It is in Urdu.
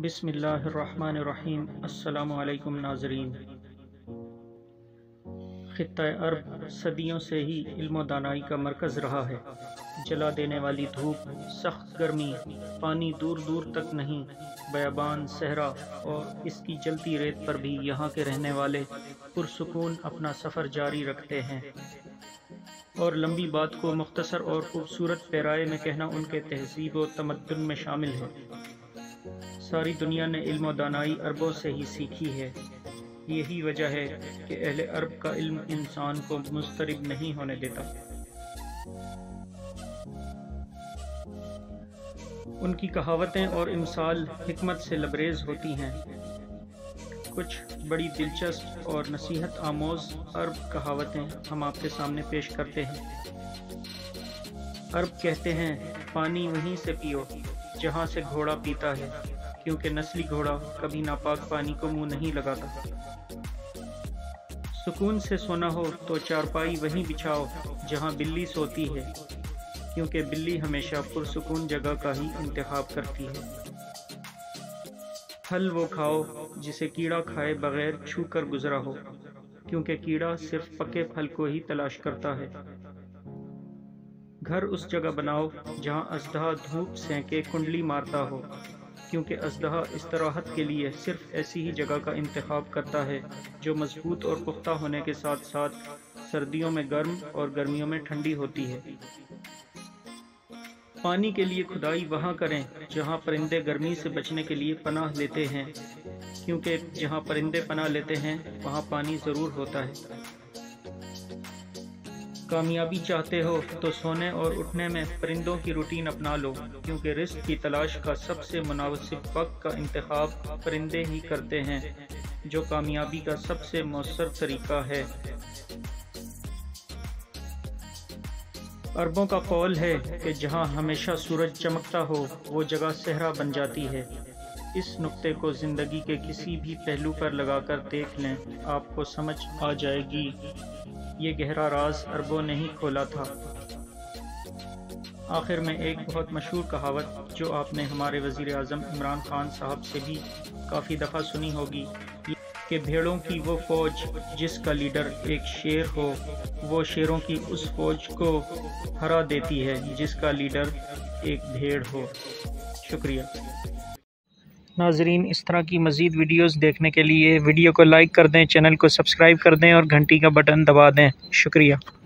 بسم اللہ الرحمن الرحیم۔ السلام علیکم ناظرین۔ خطہ عرب صدیوں سے ہی علم و دانائی کا مرکز رہا ہے۔ جلا دینے والی دھوپ، سخت گرمی، پانی دور دور تک نہیں، بیابان، صحرا اور اس کی جلتی ریت پر بھی یہاں کے رہنے والے پرسکون اپنا سفر جاری رکھتے ہیں، اور لمبی بات کو مختصر اور خوبصورت پیرائے میں کہنا ان کے تہذیب و تمدن میں شامل ہے۔ ساری دنیا نے علم و دانائی عربوں سے ہی سیکھی ہے۔ یہی وجہ ہے کہ اہل عرب کا علم انسان کو مضطرب نہیں ہونے دیتا۔ ان کی کہاوتیں اور امثال حکمت سے لبریز ہوتی ہیں۔ کچھ بڑی دلچسپ اور نصیحت آموز عرب کہاوتیں ہم آپ کے سامنے پیش کرتے ہیں۔ عرب کہتے ہیں، پانی وہیں سے پیو جہاں سے گھوڑا پیتا ہے، کیونکہ نسلی گھوڑا کبھی ناپاک پانی کو منہ نہیں لگاتا۔ سکون سے سونا ہو تو چارپائی وہیں بچھاؤ جہاں بلی سوتی ہے، کیونکہ بلی ہمیشہ پرسکون جگہ کا ہی انتخاب کرتی ہے۔ پھل وہ کھاؤ جسے کیڑا کھائے بغیر چھو کر گزرا ہو، کیونکہ کیڑا صرف پکے پھل کو ہی تلاش کرتا ہے۔ گھر اس جگہ بناؤ جہاں اژدہا دھوپ سینکے کنڈلی مارتا ہو، کیونکہ اژدہا استراحت کے لیے صرف ایسی ہی جگہ کا انتخاب کرتا ہے جو مضبوط اور پختہ ہونے کے ساتھ ساتھ سردیوں میں گرم اور گرمیوں میں ٹھنڈی ہوتی ہے۔ پانی کے لیے کھدائی وہاں کریں جہاں پرندے گرمی سے بچنے کے لیے پناہ لیتے ہیں، کیونکہ جہاں پرندے پناہ لیتے ہیں وہاں پانی ضرور ہوتا ہے۔ کامیابی چاہتے ہو تو سونے اور اٹھنے میں پرندوں کی روٹین اپنا لو، کیونکہ رزق کی تلاش کا سب سے مناسب وقت کا انتخاب پرندے ہی کرتے ہیں، جو کامیابی کا سب سے مؤثر طریقہ ہے۔ عربوں کا قول ہے کہ جہاں ہمیشہ سورج چمکتا ہو وہ جگہ صحرا بن جاتی ہے۔ اس نقطے کو زندگی کے کسی بھی پہلو پر لگا کر دیکھ لیں، آپ کو سمجھ آ جائے گی۔ یہ گہرا راز عربوں نے ہی کھولا تھا۔ آخر میں ایک بہت مشہور کہاوت جو آپ نے ہمارے وزیر اعظم عمران خان صاحب سے بھی کافی دفعہ سنی ہوگی کہ بھیڑوں کی وہ فوج جس کا لیڈر ایک شیر ہو، وہ شیروں کی اس فوج کو ہرا دیتی ہے جس کا لیڈر ایک بھیڑ ہو۔ شکریہ ناظرین۔ اس طرح کی مزید ویڈیوز دیکھنے کے لیے ویڈیو کو لائک کر دیں، چینل کو سبسکرائب کر دیں اور گھنٹی کا بٹن دبا دیں۔ شکریہ۔